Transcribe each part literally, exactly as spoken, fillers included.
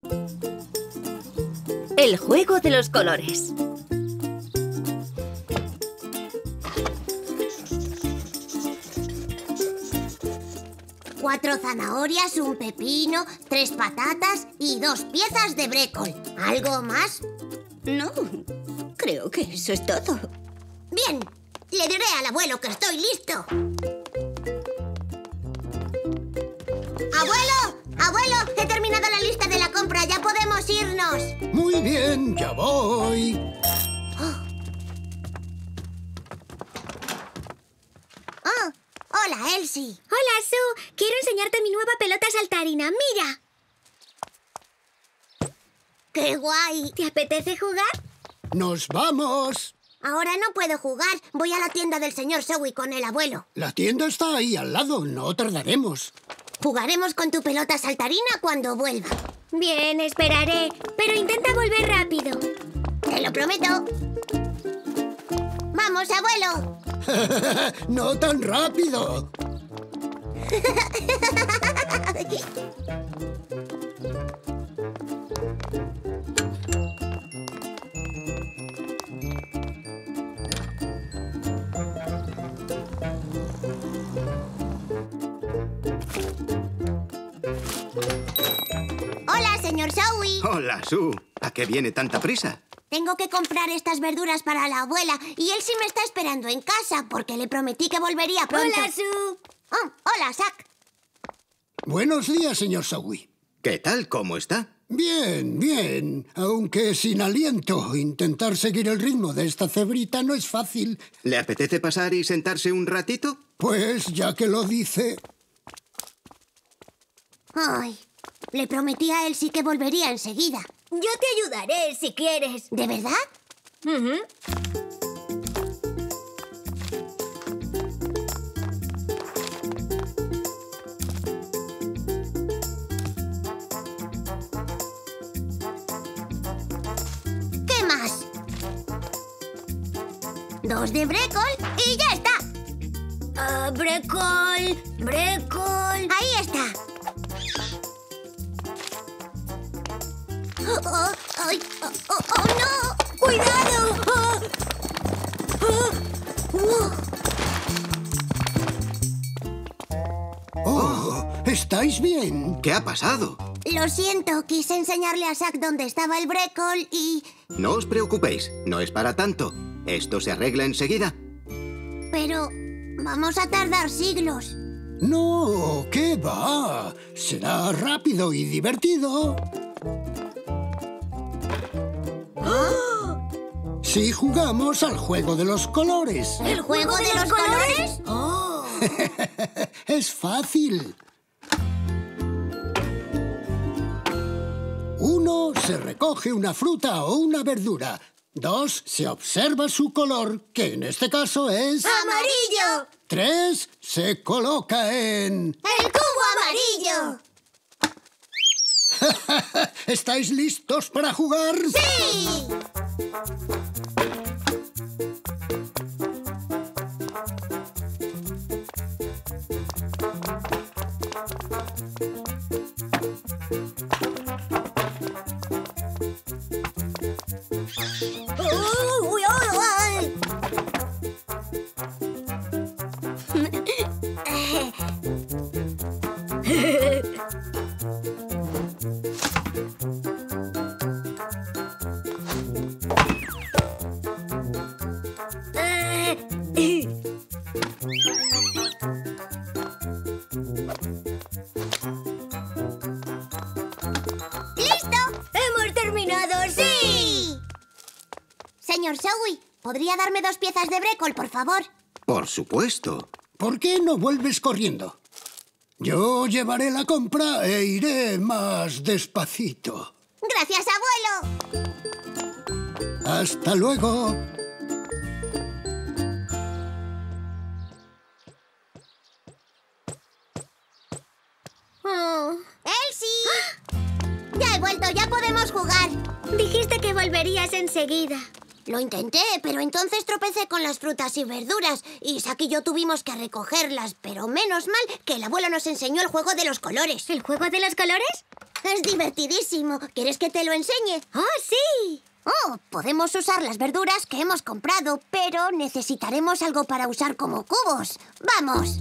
El juego de los colores. Cuatro zanahorias, un pepino, tres patatas y dos piezas de brécol. ¿Algo más? No, creo que eso es todo. Bien, le diré al abuelo que estoy listo. ¡Abuelo! ¡Abuelo! He terminado la lista de la compra. ¡Ya podemos irnos! Muy bien, ya voy. Oh. Oh, hola, Elsie. Hola, Sue. Quiero enseñarte mi nueva pelota saltarina. ¡Mira! ¡Qué guay! ¿Te apetece jugar? ¡Nos vamos! Ahora no puedo jugar. Voy a la tienda del señor Zowie con el abuelo. La tienda está ahí al lado, no tardaremos. Jugaremos con tu pelota saltarina cuando vuelva. Bien, esperaré. Pero intenta volver rápido. Te lo prometo. ¡Vamos, abuelo! ¡No tan rápido! Hola, señor Zowie. Hola, Sue. ¿A qué viene tanta prisa? Tengo que comprar estas verduras para la abuela y él sí me está esperando en casa porque le prometí que volvería pronto. Hola, Sue. Oh, hola, Zack. Buenos días, señor Zowie. ¿Qué tal? ¿Cómo está? Bien, bien. Aunque sin aliento. Intentar seguir el ritmo de esta cebrita no es fácil. ¿Le apetece pasar y sentarse un ratito? Pues ya que lo dice... Ay, le prometí a él sí que volvería enseguida. Yo te ayudaré si quieres. ¿De verdad? Uh-huh. ¿Qué más? Dos de brécol y ya está. Ah, brécol, brécol. Ahí está. Oh, oh, ay, oh, oh, oh, no. ¡Cuidado! Ah, ah, uh. ¡Oh! ¿Estáis bien? ¿Qué ha pasado? Lo siento, quise enseñarle a Zack dónde estaba el brécol y... No os preocupéis, no es para tanto. Esto se arregla enseguida. Pero vamos a tardar siglos. No, ¿qué va? Será rápido y divertido. Si jugamos al juego de los colores. ¿El juego de los colores? Oh. Es fácil. Uno, se recoge una fruta o una verdura. Dos, se observa su color, que en este caso es... ¡Amarillo! Tres, se coloca en... ¡El cubo amarillo! ¿Estáis listos para jugar? ¡Sí! Uy, uy, uy. ¡Listo! ¡Hemos terminado! ¡Sí! Señor Zowie, ¿podría darme dos piezas de brécol, por favor? Por supuesto. ¿Por qué no vuelves corriendo? Yo llevaré la compra e iré más despacito. ¡Gracias, abuelo! Hasta luego. Oh. ¡Elsie! ¡Ya he vuelto! ¡Ya podemos jugar! Dijiste que volverías enseguida. Lo intenté, pero entonces tropecé con las frutas y verduras. Y Zack y yo tuvimos que recogerlas, pero menos mal que el abuelo nos enseñó el juego de los colores. ¿El juego de los colores? Es divertidísimo. ¿Quieres que te lo enseñe? ¡Oh, sí! Oh, podemos usar las verduras que hemos comprado, pero necesitaremos algo para usar como cubos. ¡Vamos!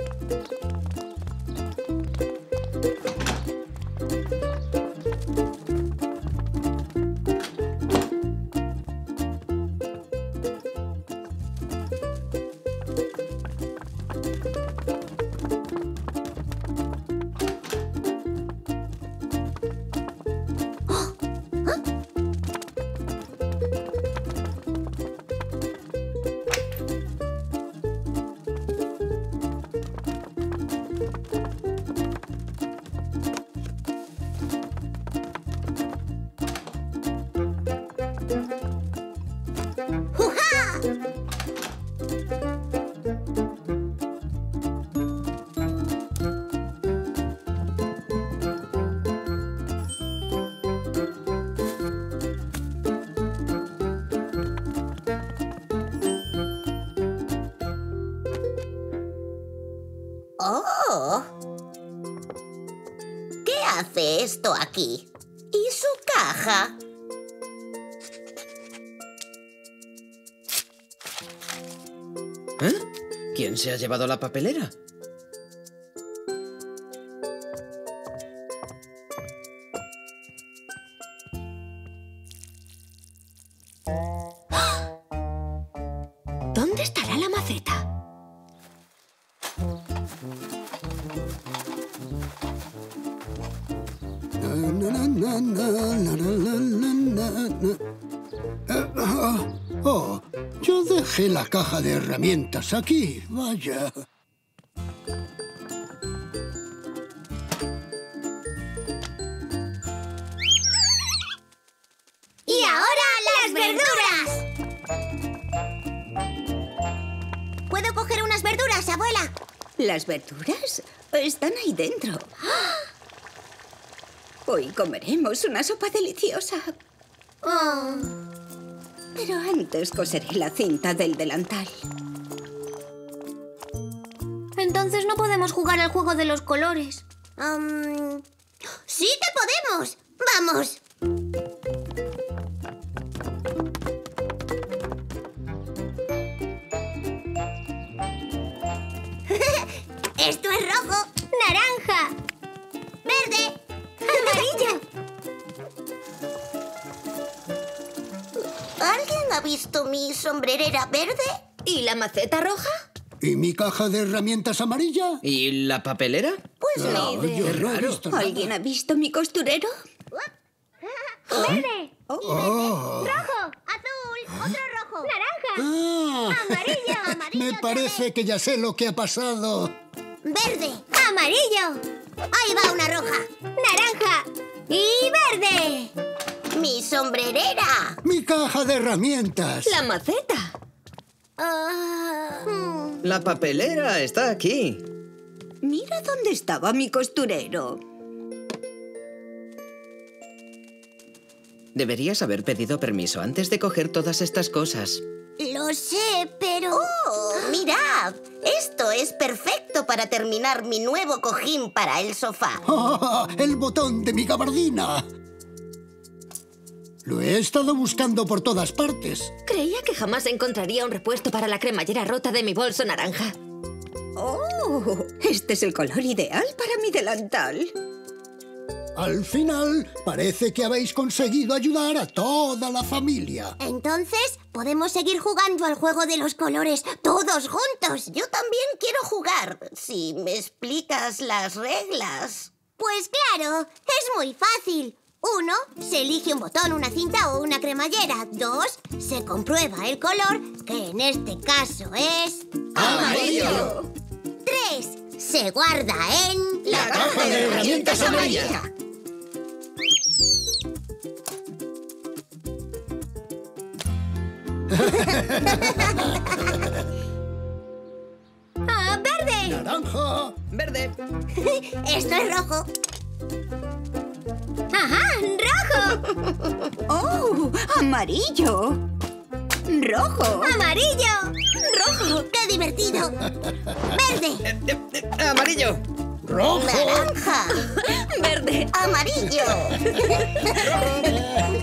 ¡Oh! ¿Qué hace esto aquí? ¿Y su caja? ¿Eh? ¿Quién se ha llevado la papelera? ¿Dónde estará la maceta? Oh, yo dejé la caja de herramientas aquí. Vaya. ¡Y ahora las verduras! ¿Puedo coger unas verduras, abuela? ¿Las verduras? Están ahí dentro. Hoy comeremos una sopa deliciosa. Oh. Pero antes coseré la cinta del delantal. Entonces no podemos jugar al juego de los colores. Um, ¡Sí que podemos! ¡Vamos! Esto es rojo, ¡Naranja! verde, ¡Amarillo! ¿Alguien ha visto mi sombrerera verde? ¿Y la maceta roja? ¿Y mi caja de herramientas amarilla? ¿Y la papelera? Pues No, ni idea. yo no he visto nada. ¿Alguien ha visto mi costurero? ¡Verde! Oh. rojo, azul, otro rojo, ¡Naranja! Ah, amarillo, amarillo. me parece que ya sé lo que ha pasado. Verde. ¡Amarillo! Ahí va una roja. ¡Naranja! ¡Y verde! ¡Mi sombrerera! Mi caja de herramientas. La maceta. Ah, hmm. La papelera está aquí. Mira dónde estaba mi costurero. Deberías haber pedido permiso antes de coger todas estas cosas. Lo sé, pero... ¡Oh, mirad! Esto es perfecto para terminar mi nuevo cojín para el sofá. Ah, el botón de mi gabardina. Lo he estado buscando por todas partes. Creía que jamás encontraría un repuesto para la cremallera rota de mi bolso naranja. ¡Oh! Este es el color ideal para mi delantal. Al final, parece que habéis conseguido ayudar a toda la familia. Entonces, podemos seguir jugando al juego de los colores todos juntos. Yo también quiero jugar, si me explicas las reglas. Pues claro, es muy fácil. Uno, se elige un botón, una cinta o una cremallera. Dos, se comprueba el color, que en este caso es... ¡Amarillo! Tres, se guarda en... ¡La caja de herramientas amarilla! ¡Ah, verde! ¡Naranja! ¡Verde! Esto es rojo. ¡Ajá! ¡Rojo! ¡Oh! ¡Amarillo! ¡Rojo! ¡Amarillo! ¡Rojo! ¡Qué divertido! ¡Verde! Eh, eh, eh, ¡Amarillo! ¡Rojo! ¡Naranja! Verde. ¡Amarillo!